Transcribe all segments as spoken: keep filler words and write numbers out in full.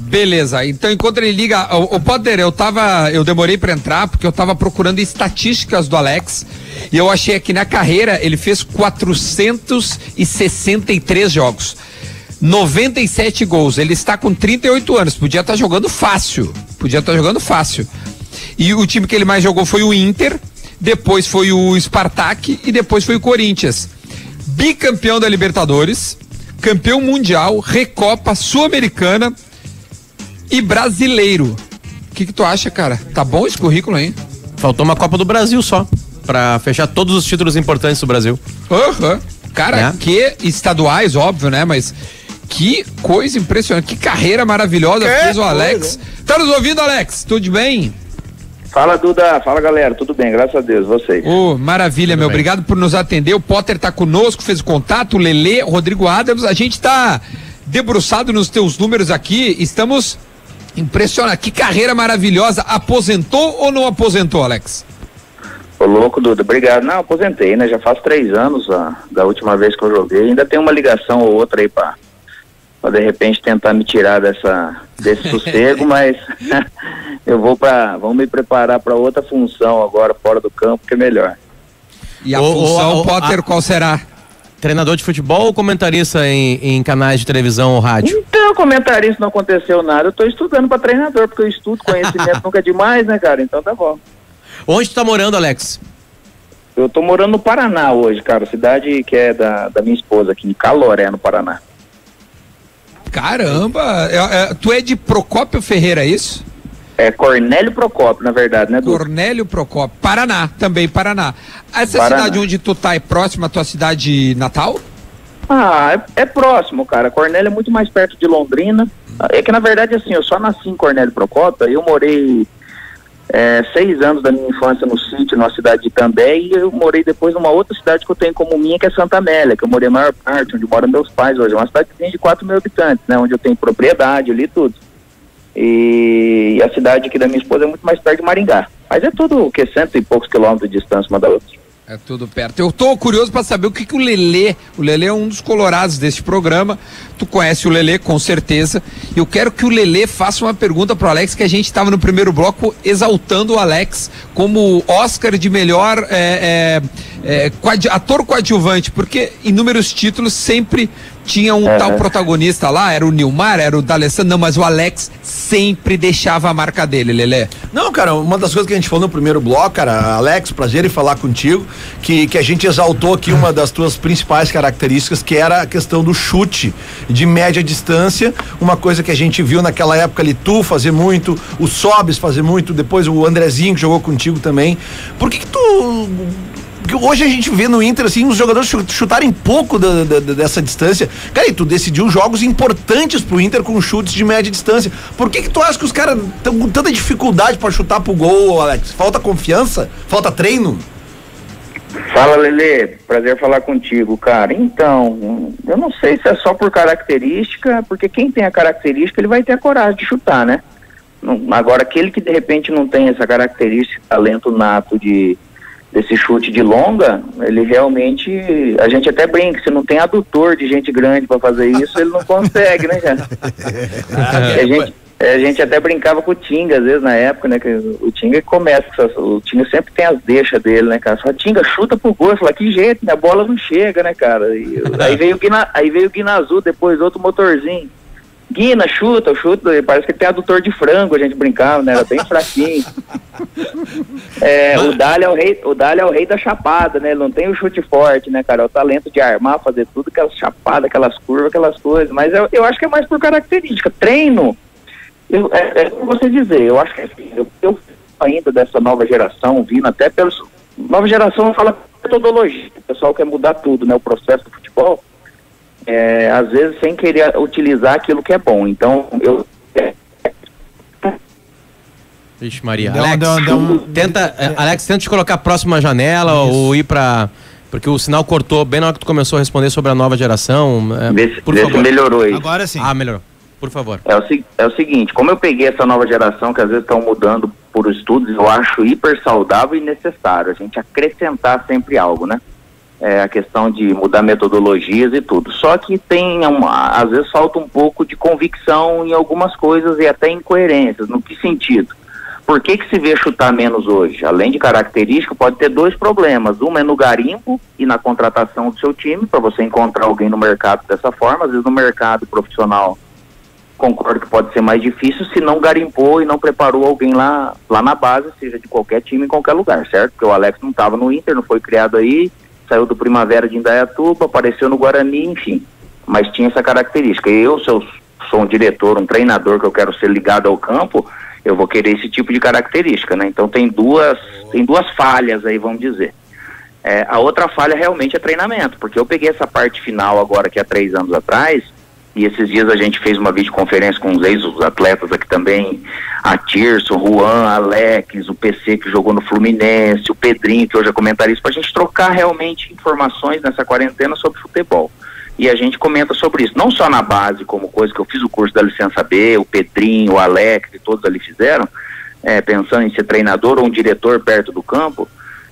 Beleza, então enquanto ele liga, o, o Potter, eu tava, eu demorei pra entrar porque eu tava procurando estatísticas do Alex e eu achei que na carreira ele fez quatrocentos e sessenta e três jogos, noventa e sete gols, ele está com trinta e oito anos, podia estar jogando fácil, podia estar jogando fácil. E o time que ele mais jogou foi o Inter, depois foi o Spartak e depois foi o Corinthians. Bicampeão da Libertadores, campeão mundial, Recopa, Sul-Americana e brasileiro. O que que tu acha, cara? Tá bom esse currículo, hein? Faltou uma Copa do Brasil só, pra fechar todos os títulos importantes do Brasil. Aham. Uhum. Cara, é. que estaduais, óbvio, né? Mas que coisa impressionante, que carreira maravilhosa que fez o coisa. Alex. Tá nos ouvindo, Alex? Tudo bem? Fala, Duda. Fala, galera. Tudo bem, graças a Deus. Vocês? Ô, oh, maravilha, Tudo meu. bem. Obrigado por nos atender. O Potter tá conosco, fez o contato, o Lelê, o Rodrigo Adams. A gente tá debruçado nos teus números aqui. Estamos impressionados. Que carreira maravilhosa. Aposentou ou não aposentou, Alex? Ô, louco, Duda. Obrigado. Não, aposentei, né? Já faz três anos ó, da última vez que eu joguei. Ainda tem uma ligação ou outra aí pra, pra de repente tentar me tirar dessa, desse sossego, mas eu vou pra, vamos me preparar para outra função agora fora do campo, que é melhor. E a Ô, função, ô, ô, Potter, a- qual será? Treinador de futebol ou comentarista em, em canais de televisão ou rádio? Então, comentarista, não aconteceu nada. Eu tô estudando pra treinador, porque eu estudo, conhecimento nunca é demais, né, cara? Então tá bom. Onde tu tá morando, Alex? Eu tô morando no Paraná hoje, cara, cidade que é da, da minha esposa aqui, em Caloré, no Paraná. Caramba, é, é, tu é de Procópio Ferreira, é isso? É Cornélio Procópio, na verdade, né, Duda? Cornélio Procópio, Paraná, também Paraná. Essa Paraná. cidade onde tu tá é próxima à tua cidade natal? Ah, é, é próximo, cara. Cornélio é muito mais perto de Londrina. É que, na verdade, assim, eu só nasci em Cornélio Procópio, aí eu morei é, seis anos da minha infância no sítio, na cidade de Itambé, e eu morei depois numa outra cidade que eu tenho como minha, que é Santa Amélia, que eu morei a maior parte, onde moram meus pais hoje. É uma cidadezinha de quatro mil habitantes, né, onde eu tenho propriedade ali e tudo. E, e a cidade aqui da minha esposa é muito mais perto de Maringá. Mas é tudo, o que, cento e poucos quilômetros de distância uma da outra. É tudo perto. Eu tô curioso pra saber o que que o Lelê, o Lelê é um dos colorados desse programa, tu conhece o Lelê com certeza, eu quero que o Lelê faça uma pergunta pro Alex, que a gente tava no primeiro bloco exaltando o Alex como Oscar de melhor é, é, é, coad, ator coadjuvante, porque inúmeros títulos sempre tinha um Uhum. tal protagonista lá, era o Nilmar, era o D'Alessandro, não, mas o Alex sempre deixava a marca dele, Lelê. Não, cara, uma das coisas que a gente falou no primeiro bloco, cara, Alex, prazer em falar contigo, que, que a gente exaltou aqui uma das tuas principais características, que era a questão do chute de média distância, uma coisa que a gente viu naquela época ali, tu fazer muito, o Sobis fazer muito, depois o Andrezinho que jogou contigo também. Por que que tu... Porque hoje a gente vê no Inter, assim, os jogadores chutarem pouco da, da, dessa distância. Cara, e tu decidiu jogos importantes pro Inter com chutes de média distância. Por que que tu acha que os caras estão com tanta dificuldade pra chutar pro gol, Alex? Falta confiança? Falta treino? Fala, Lelê, prazer falar contigo, cara. Então, eu não sei se é só por característica, porque quem tem a característica, ele vai ter a coragem de chutar, né? Não, agora, aquele que de repente não tem essa característica, talento nato de desse chute de longa, ele realmente, a gente até brinca, se não tem adutor de gente grande para fazer isso, ele não consegue, né, cara? a, gente, a gente até brincava com o Tinga, às vezes, na época, né, que o Tinga começa, o Tinga sempre tem as deixas dele, né, cara? Só Tinga, chuta pro gol, fala, que jeito, né? A bola não chega, né, cara? E, aí veio o Guina, aí veio o Guina Azul, depois outro motorzinho. Guina, chuta, chuta, parece que ele tem adutor de frango, a gente brincava, né? Era bem fraquinho. É, o Dália é o rei, o Dália é o rei da chapada, né? Ele não tem o chute forte, né, cara? É o talento de armar, fazer tudo, aquelas chapadas, aquelas curvas, aquelas coisas. Mas eu, eu acho que é mais por característica. Treino, eu, é, é como você dizer, eu acho que assim, eu, eu ainda dessa nova geração, vindo até pelos... Nova geração fala metodologia, o pessoal quer mudar tudo, né? O processo do futebol. É, às vezes sem querer utilizar aquilo que é bom. Então, eu... É, Vixe, Maria. Deu- Alex, deu- deu um- tenta, eh, Alex, tenta te colocar próximo à janela ou ir pra... Porque o sinal cortou bem na hora que tu começou a responder sobre a nova geração. eh, vê se, por vê se favor. melhorou aí. Agora sim. Ah, melhorou. Por favor. É o, se- é o seguinte, como eu peguei essa nova geração, que às vezes estão mudando por estudos, eu acho hiper saudável e necessário a gente acrescentar sempre algo, né? é, a questão de mudar metodologias e tudo. Só que tem, uma, às vezes falta um pouco de convicção em algumas coisas e até incoerências. No que sentido? Por que que se vê chutar menos hoje? Além de característica, pode ter dois problemas. Uma é no garimpo e na contratação do seu time, para você encontrar alguém no mercado dessa forma. Às vezes no mercado profissional, concordo que pode ser mais difícil se não garimpou e não preparou alguém lá, lá na base, seja de qualquer time, em qualquer lugar, certo? Porque o Alex não estava no Inter, não foi criado aí, saiu do Primavera de Indaiatuba, apareceu no Guarani, enfim. Mas tinha essa característica. Eu, se eu sou um diretor, um treinador que eu quero ser ligado ao campo, eu vou querer esse tipo de característica, né? Então tem duas, tem duas falhas aí, vamos dizer. É, a outra falha realmente é treinamento, porque eu peguei essa parte final agora, que há três anos atrás, e esses dias a gente fez uma videoconferência com os ex-atletas aqui também, a Tirso, o Juan, Alex, o P C que jogou no Fluminense, o Pedrinho, que hoje é comentarista, para a gente trocar realmente informações nessa quarentena sobre futebol. E a gente comenta sobre isso, não só na base, como coisa que eu fiz o curso da licença B, o Pedrinho, o Alex, que todos ali fizeram, é, pensando em ser treinador ou um diretor perto do campo.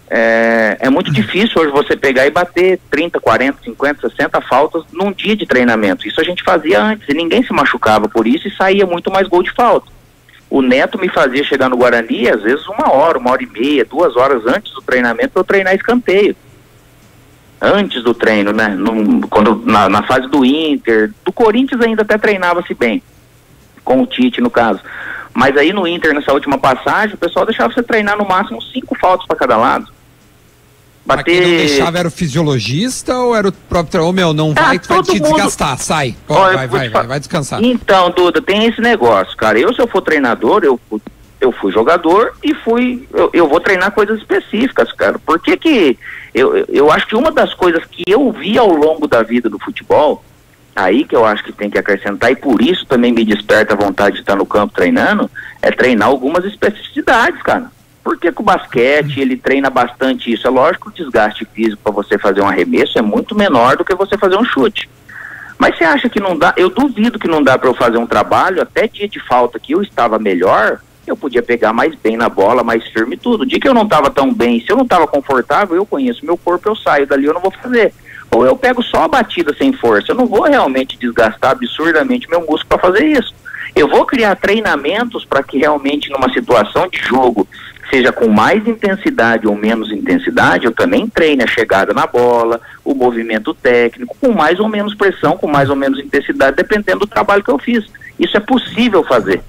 É, é muito difícil hoje você pegar e bater trinta, quarenta, cinquenta, sessenta faltas num dia de treinamento. Isso a gente fazia antes e ninguém se machucava por isso e saía muito mais gol de falta. O Neto me fazia chegar no Guarani às vezes uma hora, uma hora e meia, duas horas antes do treinamento para eu treinar escanteio. Antes do treino, né? No, quando, na, na fase do Inter, do Corinthians ainda até treinava-se bem, com o Tite no caso. Mas aí no Inter, nessa última passagem, o pessoal deixava você treinar no máximo cinco faltas para cada lado. Bater... Quem não deixava era o fisiologista ou era o próprio treinador? Ô meu, não vai, ah, tu vai te mundo... desgastar, sai. Pô, Olha, vai, vai, vai, vai descansar. Então, Duda, tem esse negócio, cara. Eu, se eu for treinador, eu, eu fui jogador e fui, eu, eu vou treinar coisas específicas, cara. Por que que, eu, eu acho que uma das coisas que eu vi ao longo da vida do futebol, aí que eu acho que tem que acrescentar, e por isso também me desperta a vontade de estar no campo treinando, é treinar algumas especificidades, cara. Porque que o basquete, ele treina bastante isso. É lógico que o desgaste físico para você fazer um arremesso é muito menor do que você fazer um chute. Mas você acha que não dá? Eu duvido que não dá para eu fazer um trabalho, até dia de falta que eu estava melhor, eu podia pegar mais bem na bola, mais firme e tudo. O dia que eu não estava tão bem, se eu não estava confortável, eu conheço meu corpo, eu saio dali, eu não vou fazer. Ou eu pego só a batida sem força, eu não vou realmente desgastar absurdamente meu músculo para fazer isso. Eu vou criar treinamentos para que realmente numa situação de jogo, seja com mais intensidade ou menos intensidade, eu também treine a chegada na bola, o movimento técnico, com mais ou menos pressão, com mais ou menos intensidade, dependendo do trabalho que eu fiz. Isso é possível fazer.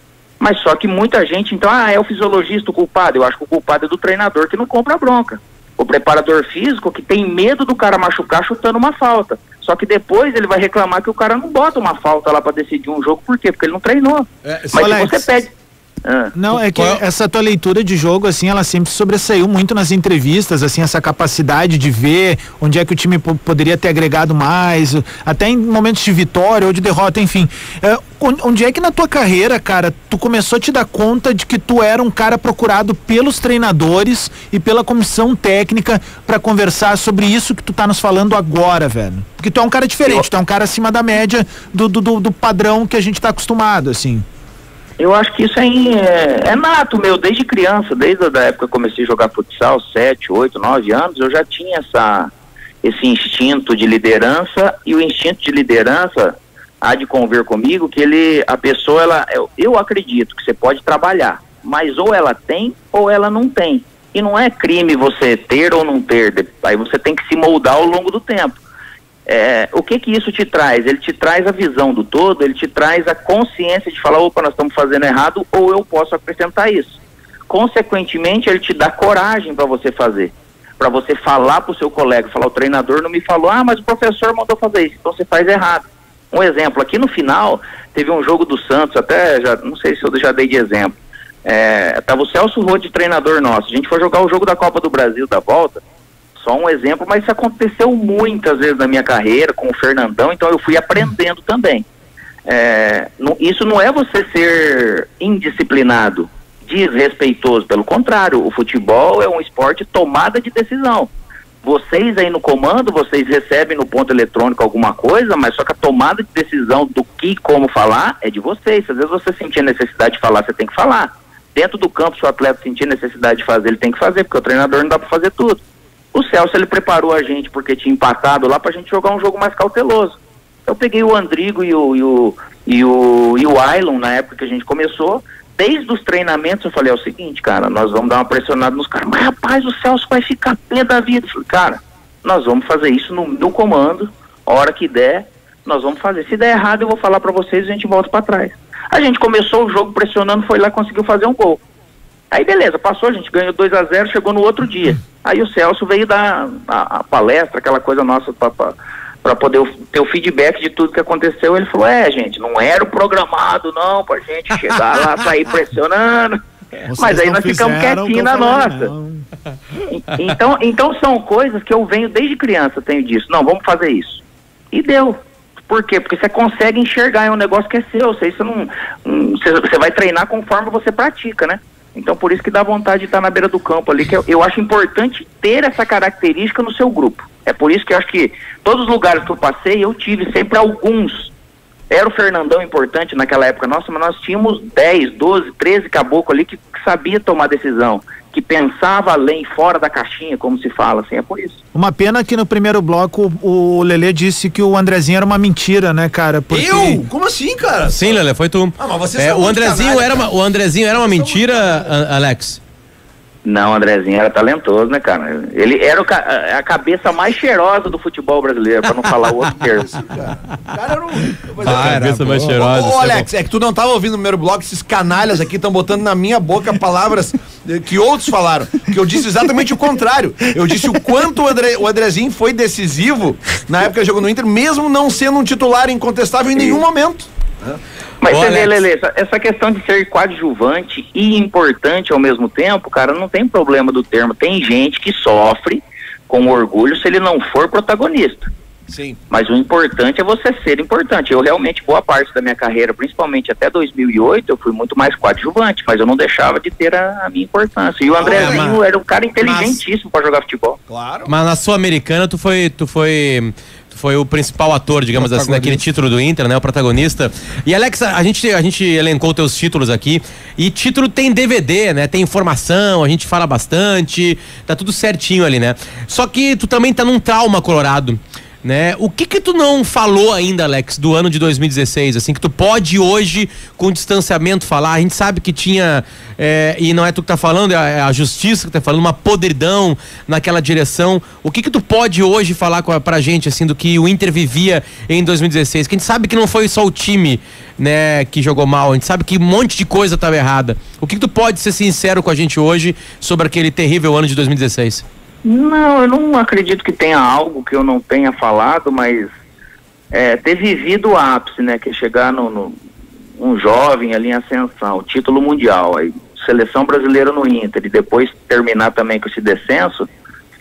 Mas só que muita gente, então, ah, é o fisiologista o culpado. Eu acho que o culpado é do treinador que não compra a bronca. O preparador físico que tem medo do cara machucar chutando uma falta. Só que depois ele vai reclamar que o cara não bota uma falta lá para decidir um jogo. Por quê? Porque ele não treinou. É, Mas Alex, se você pede... Ah. Não, é que essa tua leitura de jogo, assim, ela sempre sobressaiu muito nas entrevistas, assim, essa capacidade de ver onde é que o time p- poderia ter agregado mais, até em momentos de vitória ou de derrota, enfim. É, onde é que na tua carreira, cara, tu começou a te dar conta de que tu era um cara procurado pelos treinadores e pela comissão técnica pra conversar sobre isso que tu tá nos falando agora, velho? Porque tu é um cara diferente, Eu... tu é um cara acima da média do, do, do, do padrão que a gente tá acostumado, assim. Eu acho que isso aí é, é nato meu, desde criança, desde a época que eu comecei a jogar futsal, sete, oito, nove anos, eu já tinha essa, esse instinto de liderança, e o instinto de liderança há de convir comigo que ele, a pessoa, ela, eu, eu acredito que você pode trabalhar, mas ou ela tem ou ela não tem. E não é crime você ter ou não ter, aí você tem que se moldar ao longo do tempo. É, o que que isso te traz? Ele te traz a visão do todo, ele te traz a consciência de falar, opa, nós estamos fazendo errado, ou eu posso acrescentar isso. Consequentemente, ele te dá coragem para você fazer, para você falar para o seu colega, falar, o treinador não me falou, ah, mas o professor mandou fazer isso, então você faz errado. Um exemplo, aqui no final, teve um jogo do Santos, até, já, não sei se eu já dei de exemplo, é, tava o Celso Rô de treinador nosso, a gente foi jogar o jogo da Copa do Brasil da volta, só um exemplo, mas isso aconteceu muitas vezes na minha carreira, com o Fernandão, então eu fui aprendendo também. É, não, isso não é você ser indisciplinado, desrespeitoso, pelo contrário, o futebol é um esporte tomada de decisão. Vocês aí no comando, vocês recebem no ponto eletrônico alguma coisa, mas só que a tomada de decisão do que e como falar é de vocês. Às vezes você sentir a necessidade de falar, você tem que falar. Dentro do campo, se o atleta sentir necessidade de fazer, ele tem que fazer, porque o treinador não dá para fazer tudo. O Celso, ele preparou a gente porque tinha empatado lá pra gente jogar um jogo mais cauteloso. Eu peguei o Andrigo e o, e o, e o, e o Ailon na época que a gente começou. Desde os treinamentos eu falei, é o seguinte, cara, nós vamos dar uma pressionada nos caras. Mas rapaz, o Celso vai ficar pé da vida. Eu falei, cara, nós vamos fazer isso no, no comando, a hora que der, nós vamos fazer. Se der errado, eu vou falar pra vocês e a gente volta pra trás. A gente começou o jogo pressionando, foi lá, conseguiu fazer um gol. Aí beleza, passou, a gente ganhou dois a zero, chegou no outro dia. Aí o Celso veio dar a, a palestra, aquela coisa nossa para poder ter o feedback de tudo que aconteceu. Ele falou, é gente, não era o programado não, pra gente chegar lá, sair pressionando. Vocês Mas aí nós ficamos quietinhos na nossa. Então, então são coisas que eu venho desde criança, tenho disso. Não, vamos fazer isso. E deu. Por quê? Porque você consegue enxergar, é um negócio que é seu. Você, você, não, você, você vai treinar conforme você pratica, né? Então por isso que dá vontade de estar na beira do campo ali, que eu, eu acho importante ter essa característica no seu grupo. É por isso que eu acho que todos os lugares que eu passei, eu tive sempre alguns. Era o Fernandão importante naquela época nossa, mas nós tínhamos dez, doze, treze caboclos ali que, que sabia tomar decisão, que pensava além, fora da caixinha, como se fala, assim, é por isso. Uma pena que no primeiro bloco o Lelê disse que o Andrezinho era uma mentira, né, cara? Porque... Eu? Como assim, cara? Sim, Lelê, foi tu. Ah, mas você é, o Andrezinho canalha, era uma, o Andrezinho era uma mentira, Alex? Não, o Andrezinho era talentoso, né, cara? Ele era o ca a cabeça mais cheirosa do futebol brasileiro, pra não falar o outro termo. Cara, cara era um... Ah, cabeça mais cheirosa. Ô, ô Alex, é que tu não tava ouvindo no primeiro bloco, esses canalhas aqui estão botando na minha boca palavras que outros falaram, que eu disse exatamente o contrário. Eu disse o quanto o, André, o Andrezinho foi decisivo na época que jogou no Inter, mesmo não sendo um titular incontestável em nenhum momento. Mas você vê, Lelê, essa, essa questão de ser coadjuvante e importante ao mesmo tempo, cara, não tem problema do termo. Tem gente que sofre com orgulho se ele não for protagonista. Sim. Mas o importante é você ser importante. Eu realmente, boa parte da minha carreira, principalmente até dois mil e oito, eu fui muito mais coadjuvante, mas eu não deixava de ter a, a minha importância. E o Andrezinho é, mas, era um cara inteligentíssimo para jogar futebol. Claro. Mas na Sul-Americana tu foi... Tu foi... foi o principal ator, digamos assim, naquele título do Inter, né? O protagonista. E Alex, a gente, a gente elencou teus títulos aqui, e título tem D V D, né? Tem informação, a gente fala bastante, tá tudo certinho ali, né? Só que tu também tá num trauma colorado, né? O que que tu não falou ainda, Alex, do ano de dois mil e dezesseis, assim, que tu pode hoje, com distanciamento, falar? A gente sabe que tinha, é, e não é tu que tá falando, é a justiça que tá falando, uma podridão naquela direção. O que que tu pode hoje falar com a, pra gente, assim, do que o Inter vivia em dois mil e dezesseis? Que a gente sabe que não foi só o time, né, que jogou mal, a gente sabe que um monte de coisa tava errada. O que que tu pode ser sincero com a gente hoje sobre aquele terrível ano de dois mil e dezesseis? Não, eu não acredito que tenha algo que eu não tenha falado, mas é, ter vivido o ápice, né, que é chegar no, no um jovem ali em ascensão, título mundial, aí seleção brasileira no Inter e depois terminar também com esse descenso,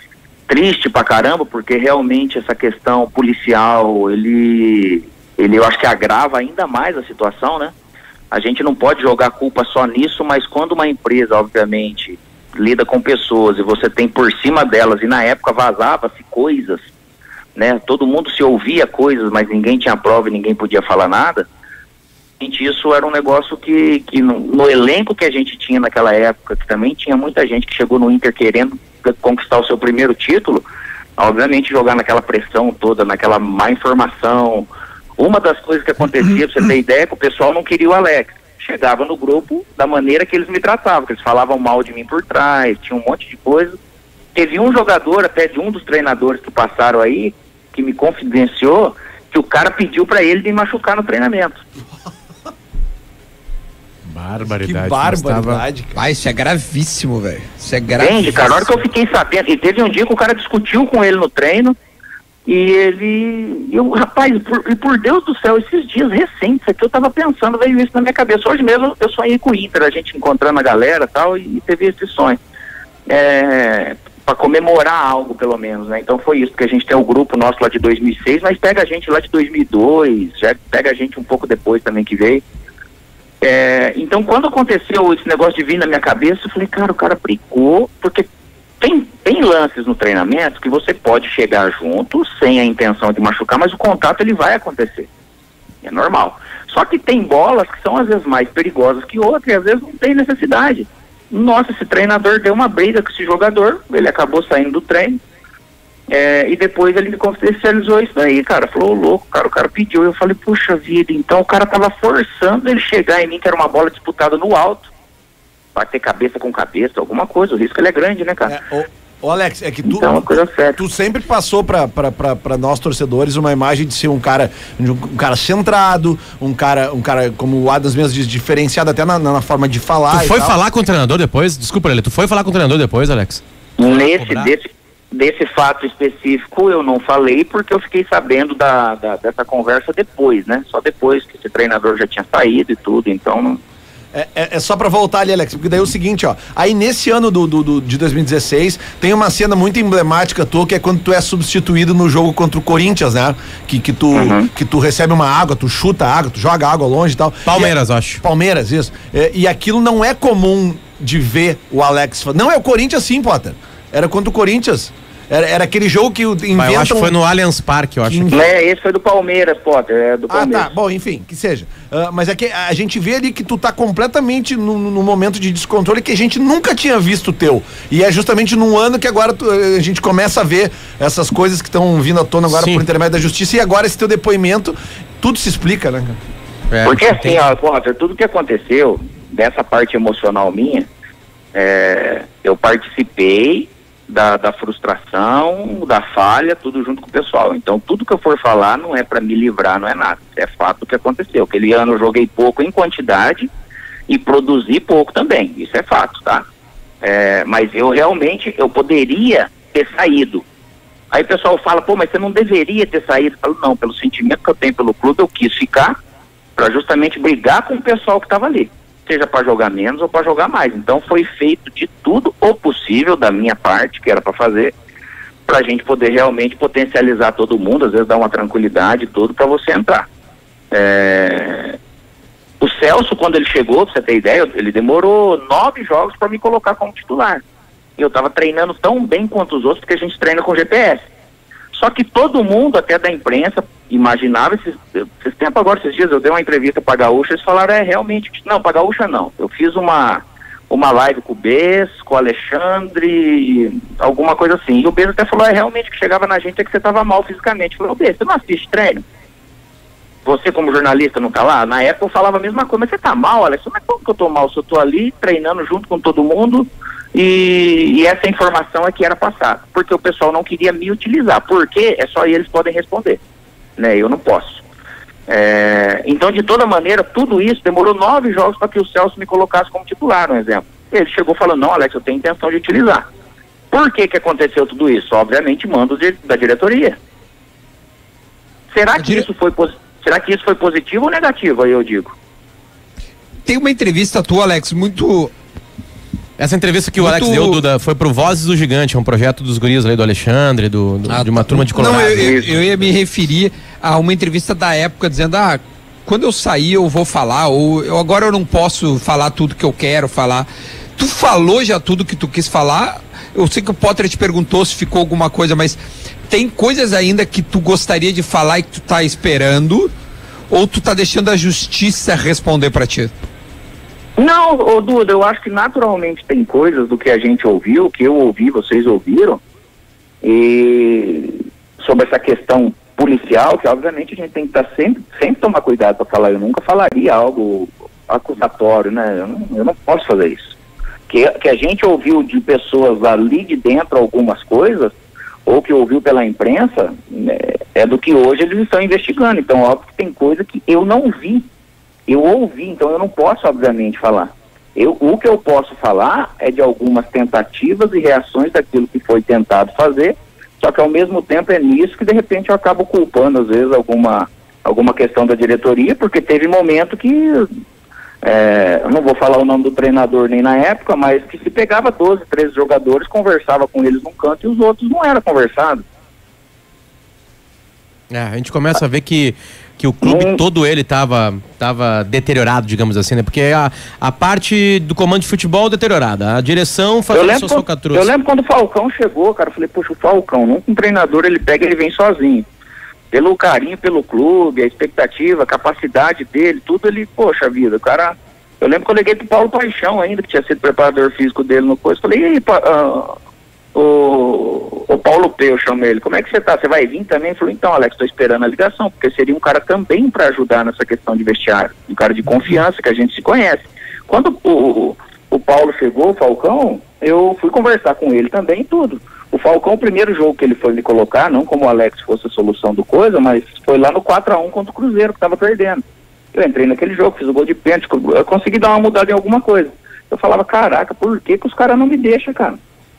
triste pra caramba, porque realmente essa questão policial, ele, ele eu acho que agrava ainda mais a situação, né? A gente não pode jogar culpa só nisso, mas quando uma empresa, obviamente, lida com pessoas e você tem por cima delas, e na época vazava-se coisas, né? Todo mundo se ouvia coisas, mas ninguém tinha prova e ninguém podia falar nada. Isso era um negócio que, que no, no elenco que a gente tinha naquela época, que também tinha muita gente que chegou no Inter querendo conquistar o seu primeiro título, obviamente jogar naquela pressão toda, naquela má informação. Uma das coisas que acontecia, pra você ter ideia, é que o pessoal não queria o Alex. Chegava no grupo da maneira que eles me tratavam, que eles falavam mal de mim por trás, tinha um monte de coisa. Teve um jogador, até de um dos treinadores que passaram aí, que me confidenciou, que o cara pediu pra ele me machucar no treinamento. Barbaridade. Que barbaridade, cara. Ah, isso é gravíssimo, velho. Isso é gravíssimo. Entende, cara? Na hora que eu fiquei sabendo, e teve um dia que o cara discutiu com ele no treino, e ele, eu, rapaz, por, e por Deus do céu, esses dias recentes aqui eu tava pensando, veio isso na minha cabeça. Hoje mesmo eu sonhei com o Inter, a gente encontrando a galera e tal, e teve esse sonho. É, para comemorar algo, pelo menos, né? Então foi isso, porque a gente tem o grupo nosso lá de dois mil e seis, mas pega a gente lá de dois mil e dois, já pega a gente um pouco depois também que veio. É, então quando aconteceu esse negócio de vir na minha cabeça, eu falei, cara, o cara brigou, porque Tem, tem lances no treinamento que você pode chegar junto sem a intenção de machucar, mas o contato ele vai acontecer. É normal. Só que tem bolas que são às vezes mais perigosas que outras e às vezes não tem necessidade. Nossa, esse treinador deu uma briga com esse jogador, ele acabou saindo do treino. É, e depois ele me confidencializou isso daí, cara. Falou, louco, cara, o cara pediu. Eu falei, puxa vida, então o cara tava forçando ele chegar em mim, que era uma bola disputada no alto. Bater cabeça com cabeça, alguma coisa. O risco ele é grande, né, cara? É, ô, ô Alex, é que tu, então, coisa séria. tu sempre passou pra, pra, pra, pra nós torcedores uma imagem de ser um cara, um cara centrado, um cara, um cara, como o Adams mesmo diz, diferenciado até na, na forma de falar. Tu foi falar com o treinador depois? Desculpa, Lelê, tu foi falar com o treinador depois, Alex? Nesse, desse, desse fato específico eu não falei porque eu fiquei sabendo da, da, dessa conversa depois, né? Só depois que esse treinador já tinha saído e tudo, então não... É, é, é só pra voltar ali, Alex, porque daí é o seguinte, ó, aí nesse ano do, do, do, de dois mil e dezesseis, tem uma cena muito emblemática tua, que é quando tu é substituído no jogo contra o Corinthians, né? Que, que, tu, uhum. que tu recebe uma água, tu chuta a água, tu joga água longe e tal. Palmeiras, e, acho. Palmeiras, isso. É, e aquilo não é comum de ver o Alex, não é o Corinthians sim, Potter, era contra o Corinthians. Era, era aquele jogo que inventam... Eu acho que foi no Allianz Parque, eu acho. Que... É, esse foi do Palmeiras, Potter, é do Palmeiras. Ah, tá, bom, enfim, que seja. Uh, mas é que a gente vê ali que tu tá completamente no, no momento de descontrole que a gente nunca tinha visto teu. E é justamente num ano que agora tu, a gente começa a ver essas coisas que estão vindo à tona agora Sim. por intermédio da justiça, e agora esse teu depoimento, tudo se explica, né? É, Porque assim, ó, Potter, tudo que aconteceu, dessa parte emocional minha, é, eu participei Da, da frustração, da falha, tudo junto com o pessoal. Então, tudo que eu for falar não é para me livrar, não é nada. É fato do que aconteceu. Aquele ano eu joguei pouco em quantidade e produzi pouco também. Isso é fato, tá? É, mas eu realmente, eu poderia ter saído. Aí o pessoal fala, pô, mas você não deveria ter saído. Eu falo, não, pelo sentimento que eu tenho pelo clube, eu quis ficar para justamente brigar com o pessoal que estava ali. Seja para jogar menos ou para jogar mais. Então foi feito de tudo o possível da minha parte, que era para fazer, para a gente poder realmente potencializar todo mundo, às vezes dar uma tranquilidade e tudo para você entrar. É... O Celso, quando ele chegou, pra você ter ideia, ele demorou nove jogos para me colocar como titular. E eu estava treinando tão bem quanto os outros, porque a gente treina com G P S. Só que todo mundo, até da imprensa, imaginava, esses, esses tempos agora, esses dias, eu dei uma entrevista pra Gaúcha, eles falaram, é, realmente, não, pra Gaúcha não. Eu fiz uma, uma live com o Bez, com o Alexandre, alguma coisa assim. E o Bez até falou, é, realmente, que chegava na gente é que você tava mal fisicamente. Eu falei, ô Bez, você não assiste treino? Você como jornalista não tá lá? Na época eu falava a mesma coisa, mas você tá mal, Alex? Mas como que eu tô mal? Se eu tô ali treinando junto com todo mundo... E, e essa informação é que era passada, porque o pessoal não queria me utilizar, porque é só eles podem responder, né? Eu não posso. É, então, de toda maneira, tudo isso demorou nove jogos para que o Celso me colocasse como titular, um exemplo. Ele chegou falando, não, Alex, eu tenho intenção de utilizar. Por que que aconteceu tudo isso? Obviamente, mando de, da diretoria. Será que, dire... isso foi, será que isso foi positivo ou negativo, aí eu digo? Tem uma entrevista tua, Alex, muito... Essa entrevista que o Muito... Alex deu, Duda, foi pro Vozes do Gigante, é um projeto dos guris ali, do Alexandre, do, do, ah, de uma turma de Colorado. Não, eu, eu, eu ia me referir a uma entrevista da época, dizendo, ah, quando eu sair eu vou falar, ou eu, agora eu não posso falar tudo que eu quero falar. Tu falou já tudo que tu quis falar? Eu sei que o Potter te perguntou se ficou alguma coisa, mas tem coisas ainda que tu gostaria de falar e que tu tá esperando, ou tu tá deixando a justiça responder pra ti? Não, ô Duda, eu acho que naturalmente tem coisas do que a gente ouviu, que eu ouvi, vocês ouviram, e sobre essa questão policial, que obviamente a gente tem que estar sempre, sempre tomar cuidado para falar. Eu nunca falaria algo acusatório, né? Eu não, eu não posso fazer isso. Que, que a gente ouviu de pessoas ali de dentro algumas coisas, ou que ouviu pela imprensa, é, é do que hoje eles estão investigando. Então, óbvio que tem coisa que eu não vi. Eu ouvi, então eu não posso, obviamente, falar. Eu, o que eu posso falar é de algumas tentativas e reações daquilo que foi tentado fazer, só que ao mesmo tempo é nisso que de repente eu acabo culpando, às vezes, alguma, alguma questão da diretoria, porque teve momento que, é, eu não vou falar o nome do treinador nem na época, mas que se pegava doze, treze jogadores, conversava com eles num canto e os outros não era conversado. É, a gente começa a ver que que o clube hum. todo ele tava, tava deteriorado, digamos assim, né? Porque a, a parte do comando de futebol deteriorada, a direção fazendo suas falcatruas. Eu lembro quando o Falcão chegou, cara, eu falei, poxa, o Falcão, nunca um treinador ele pega e ele vem sozinho. Pelo carinho pelo clube, a expectativa, a capacidade dele, tudo ele, poxa vida, o cara... Eu lembro que eu liguei pro Paulo Paixão ainda, que tinha sido preparador físico dele no coisa, falei, e aí, pa, uh, o, o Paulo P, eu chamo ele, como é que você tá? Você vai vir também? Ele falou, então, Alex, estou esperando a ligação, porque seria um cara também para ajudar nessa questão de vestiário, um cara de confiança, que a gente se conhece. Quando o, o, o Paulo chegou, o Falcão, eu fui conversar com ele também e tudo. O Falcão, o primeiro jogo que ele foi me colocar, não como o Alex fosse a solução do coisa, mas foi lá no quatro a um contra o Cruzeiro, que estava perdendo. Eu entrei naquele jogo, fiz o gol de pênalti, eu consegui dar uma mudada em alguma coisa. Eu falava, caraca, por que que os caras não me deixam, cara?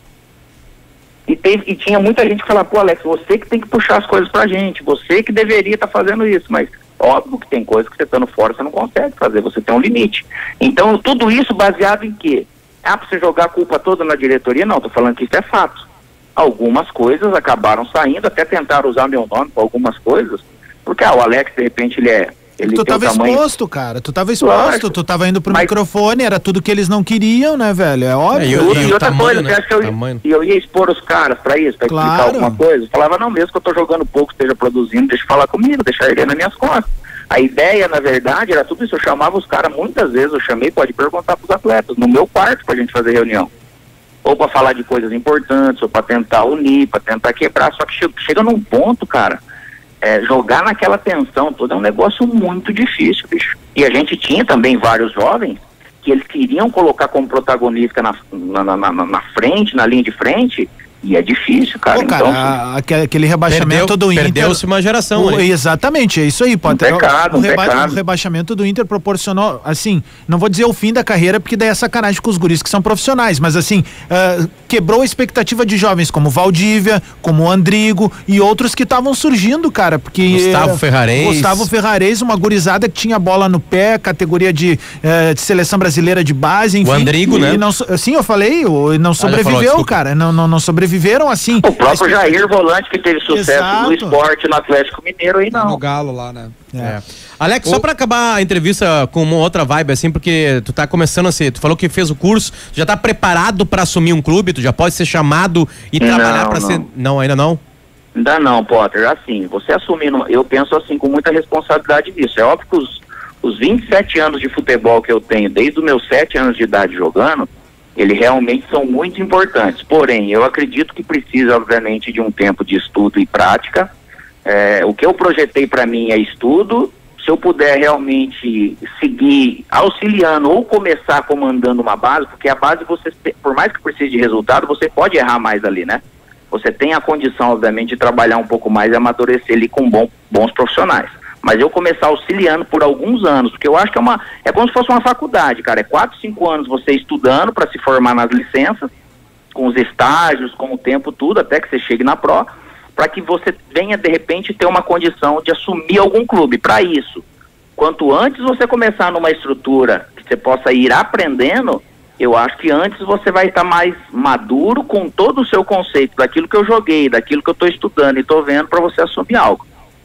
E, teve, e tinha muita gente que falava, pô, Alex, você que tem que puxar as coisas pra gente, você que deveria estar tá fazendo isso, mas óbvio que tem coisas que você estando fora você não consegue fazer, você tem um limite. Então, tudo isso baseado em quê? Ah, pra você jogar a culpa toda na diretoria? Não, tô falando que isso é fato. Algumas coisas acabaram saindo, até tentaram usar meu nome para algumas coisas, porque ah, o Alex, de repente, ele é... Ele tu tava tamanho... exposto, cara, tu tava exposto, Lógico, tu tava indo pro mas... microfone, era tudo que eles não queriam, né, velho, é óbvio. É, e, eu, e, e outra tamanho, coisa, né? Você acha que eu, tamanho. eu ia expor os caras pra isso, pra claro. explicar alguma coisa? Eu falava, não, mesmo que eu tô jogando pouco, esteja produzindo, deixa eu falar comigo, deixar ele nas minhas costas. A ideia, na verdade, era tudo isso, eu chamava os caras, muitas vezes eu chamei, pode perguntar pros atletas, no meu quarto pra gente fazer reunião. Ou pra falar de coisas importantes, ou pra tentar unir, pra tentar quebrar, só que chega, chega num ponto, cara, É, jogar naquela tensão toda é um negócio muito difícil, bicho. E a gente tinha também vários jovens que eles queriam colocar como protagonista na, na, na, na, na frente, na linha de frente, e é difícil, cara. Pô, cara, então, a, aquele rebaixamento perdeu, do Inter... Perdeu-se uma geração, o, Exatamente, é isso aí, pode um pecado, o, um reba pecado. o rebaixamento do Inter proporcionou, assim, não vou dizer o fim da carreira, porque daí é sacanagem com os guris que são profissionais, mas assim, uh, quebrou a expectativa de jovens como Valdívia, como Andrigo e outros que estavam surgindo, cara, porque... Gustavo uh, Ferrarez. Gustavo Ferrarez, uma gurizada que tinha bola no pé, categoria de, uh, de seleção brasileira de base, enfim. O Andrigo, e, né? E não, sim, eu falei, não sobreviveu, ah, falou, cara, não, não, não sobreviveram assim. O próprio Jair Volante, que teve sucesso Exato. no esporte, no Atlético Mineiro, aí não. No Galo lá, né? É. É. Alex, o... só pra acabar a entrevista com uma outra vibe, assim, porque tu tá começando a ser, tu falou que fez o curso, tu já tá preparado pra assumir um clube, tu já pode ser chamado e trabalhar não, pra não. ser... Não, ainda não? Ainda não, Potter, assim, você assumindo, eu penso assim, com muita responsabilidade nisso, é óbvio que os, os vinte e sete anos de futebol que eu tenho, desde os meus sete anos de idade jogando, eles realmente são muito importantes, porém, eu acredito que precisa, obviamente, de um tempo de estudo e prática. É, o que eu projetei para mim é estudo. Se eu puder realmente seguir auxiliando ou começar comandando uma base, porque a base, você, por mais que precise de resultado, você pode errar mais ali, né? Você tem a condição, obviamente, de trabalhar um pouco mais e amadurecer ali com bom, bons profissionais. Mas eu começar auxiliando por alguns anos, porque eu acho que é uma, é como se fosse uma faculdade, cara, é quatro, cinco anos você estudando para se formar nas licenças, com os estágios, com o tempo, tudo, até que você chegue na Pro, para que você venha, de repente, ter uma condição de assumir algum clube. Para isso, quanto antes você começar numa estrutura que você possa ir aprendendo, eu acho que antes você vai estar mais maduro com todo o seu conceito, daquilo que eu joguei, daquilo que eu estou estudando e estou vendo, para você assumir algo.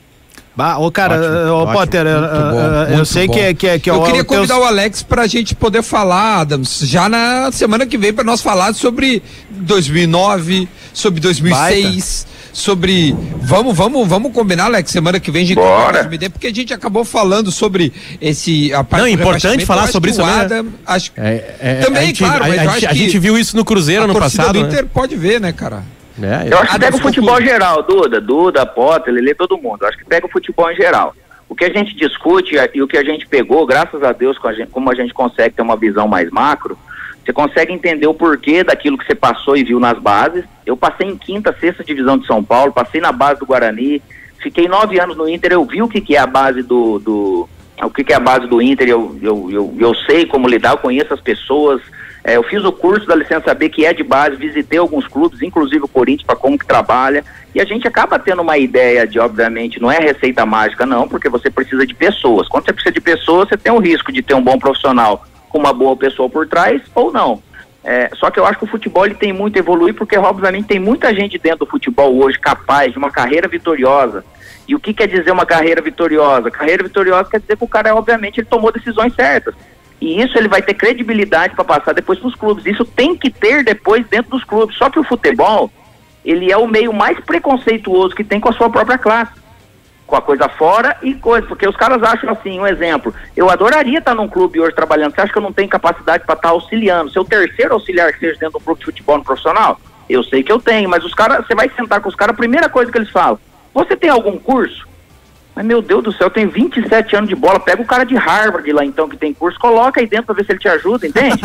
Bah, ô cara, ótimo, ô ótimo, Potter, uh, bom, eu sei bom. que é que, é, que Eu é, queria convidar teus... o Alex pra gente poder falar, Adams, já na semana que vem, pra nós falar sobre dois mil e nove, sobre dois mil e seis, Baita. sobre... Vamos, vamos, vamos combinar, Alex, semana que vem a gente Bora. Vai, porque a gente acabou falando sobre esse... A parte Não, é importante falar sobre isso, Adam, né? Acho, é, é, também, a gente, claro, mas a, eu a, acho a que gente viu isso no Cruzeiro no passado, do né? Inter pode ver, né, cara? É, eu acho que pega o futebol em geral, Duda, Duda, Potter, Lelê, todo mundo. Eu acho que pega o futebol em geral. O que a gente discute e o que a gente pegou, graças a Deus, com a gente, como a gente consegue ter uma visão mais macro, você consegue entender o porquê daquilo que você passou e viu nas bases. Eu passei em quinta, sexta divisão de São Paulo, passei na base do Guarani, fiquei nove anos no Inter, eu vi o que, que é a base do, do o que, que é a base do Inter, eu, eu, eu, eu sei como lidar, eu conheço as pessoas. É, eu fiz o curso da licença B, que é de base, visitei alguns clubes, inclusive o Corinthians, para como que trabalha, e a gente acaba tendo uma ideia de, obviamente, não é receita mágica não, porque você precisa de pessoas. Quando você precisa de pessoas, você tem o risco de ter um bom profissional com uma boa pessoa por trás, ou não. É, só que eu acho que o futebol ele tem muito a evoluir, porque, obviamente, tem muita gente dentro do futebol hoje capaz de uma carreira vitoriosa. E o que quer dizer uma carreira vitoriosa? Carreira vitoriosa quer dizer que o cara, obviamente, ele tomou decisões certas. E isso ele vai ter credibilidade para passar depois para os clubes. Isso tem que ter depois dentro dos clubes. Só que o futebol, ele é o meio mais preconceituoso que tem com a sua própria classe. Com a coisa fora e coisa. Porque os caras acham assim, um exemplo. Eu adoraria estar num clube hoje trabalhando. Você acha que eu não tenho capacidade para estar auxiliando? Seu terceiro auxiliar que seja dentro de um clube de futebol no profissional? Eu sei que eu tenho, mas os caras, você vai sentar com os caras, a primeira coisa que eles falam, você tem algum curso? Mas, meu Deus do céu, eu tenho vinte e sete anos de bola, pega o cara de Harvard lá, então, que tem curso, coloca aí dentro pra ver se ele te ajuda, entende?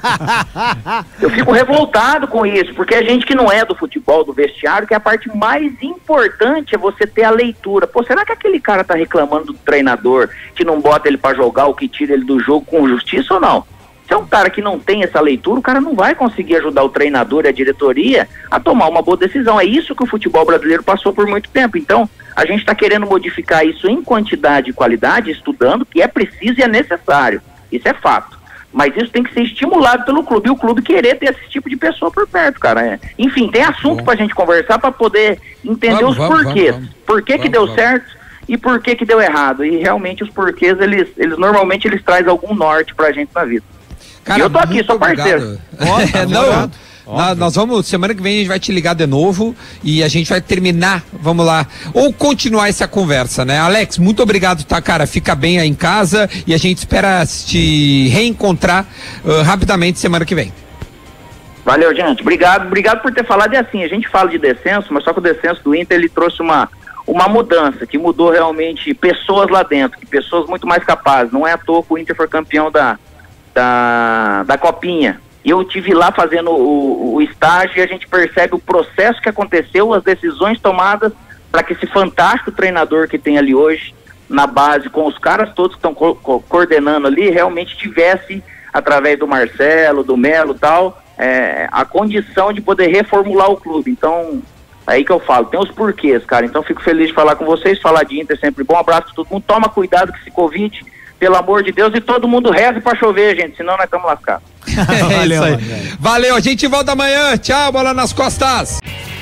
Eu fico revoltado com isso, porque a gente que não é do futebol, do vestiário, que a parte mais importante é você ter a leitura. Pô, será que aquele cara tá reclamando do treinador, que não bota ele pra jogar, ou que tira ele do jogo com justiça ou não? Se é um cara que não tem essa leitura, o cara não vai conseguir ajudar o treinador e a diretoria a tomar uma boa decisão. É isso que o futebol brasileiro passou por muito tempo. Então, a gente está querendo modificar isso em quantidade e qualidade, estudando, que é preciso e é necessário. Isso é fato. Mas isso tem que ser estimulado pelo clube, e o clube querer ter esse tipo de pessoa por perto, cara. É. Enfim, tem assunto para a gente conversar, para poder entender vamos, os vamos, porquês. Vamos, vamos. Por que vamos, que deu vamos. certo e por que que deu errado. E realmente os porquês, eles, eles normalmente eles trazem algum norte para a gente na vida. Cara, eu tô aqui, sou parceiro. É, não, nós, nós vamos, semana que vem a gente vai te ligar de novo e a gente vai terminar, vamos lá, ou continuar essa conversa, né? Alex, muito obrigado, tá, cara? Fica bem aí em casa e a gente espera te reencontrar uh, rapidamente semana que vem. Valeu, gente. Obrigado, obrigado por ter falado. E assim, a gente fala de descenso, mas só que o descenso do Inter, ele trouxe uma, uma mudança, que mudou realmente pessoas lá dentro, que pessoas muito mais capazes. Não é à toa que o Inter foi campeão da Da, da Copinha. E eu tive lá fazendo o, o estágio e a gente percebe o processo que aconteceu, as decisões tomadas para que esse fantástico treinador que tem ali hoje na base, com os caras todos que estão co co coordenando ali, realmente tivesse, através do Marcelo, do Melo e tal, é, a condição de poder reformular o clube. Então, aí que eu falo, tem os porquês, cara. Então fico feliz de falar com vocês, falar de Inter sempre bom. Um abraço pra todo mundo, toma cuidado com esse Covid, pelo amor de Deus, e todo mundo reza pra chover, gente, senão nós estamos lascados. É Valeu, isso aí. Valeu, a gente volta amanhã. Tchau, bola nas costas.